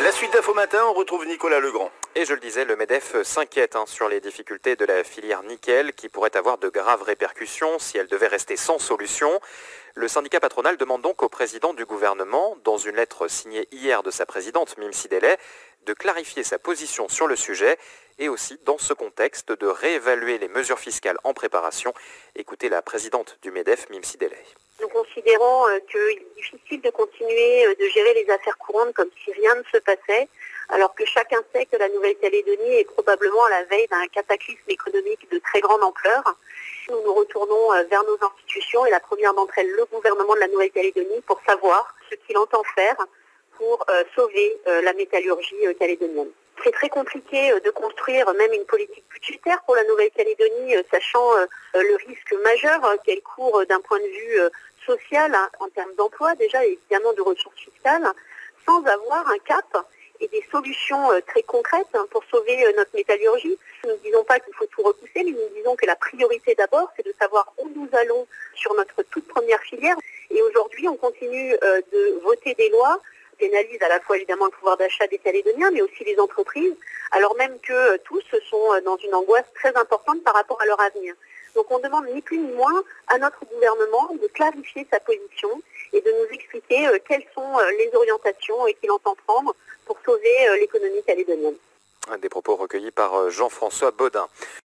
La suite d'Info Matin, on retrouve Nicolas Legrand. Et je le disais, le MEDEF s'inquiète sur les difficultés de la filière nickel qui pourraient avoir de graves répercussions si elle devait rester sans solution. Le syndicat patronal demande donc au président du gouvernement, dans une lettre signée hier de sa présidente Mim Sidélé, de clarifier sa position sur le sujet et aussi, dans ce contexte, de réévaluer les mesures fiscales en préparation. Écoutez la présidente du MEDEF, Mim Sidélé. Nous considérons qu'il est difficile de continuer de gérer les affaires courantes comme si rien ne se passait, alors que chacun sait que la Nouvelle-Calédonie est probablement à la veille d'un cataclysme économique de très grande ampleur. Nous nous retournons vers nos institutions et la première d'entre elles, le gouvernement de la Nouvelle-Calédonie, pour savoir ce qu'il entend faire pour sauver la métallurgie calédonienne. C'est très compliqué de construire même une politique budgétaire pour la Nouvelle-Calédonie, sachant le risque majeur qu'elle court d'un point de vue social, en termes d'emploi déjà, et évidemment de ressources fiscales, sans avoir un cap et des solutions très concrètes pour sauver notre métallurgie. Nous ne disons pas qu'il faut tout repousser, mais nous disons que la priorité d'abord, c'est de savoir où nous allons sur notre toute première filière. Et aujourd'hui, on continue de voter des lois qui pénalisent à la fois évidemment le pouvoir d'achat des Calédoniens, mais aussi les entreprises, alors même que tous sont dans une angoisse très importante par rapport à leur avenir. Donc on demande ni plus ni moins à notre gouvernement de clarifier sa position et de nous expliquer quelles sont les orientations qu'il entend prendre pour sauver l'économie calédonienne. Des propos recueillis par Jean-François Baudin.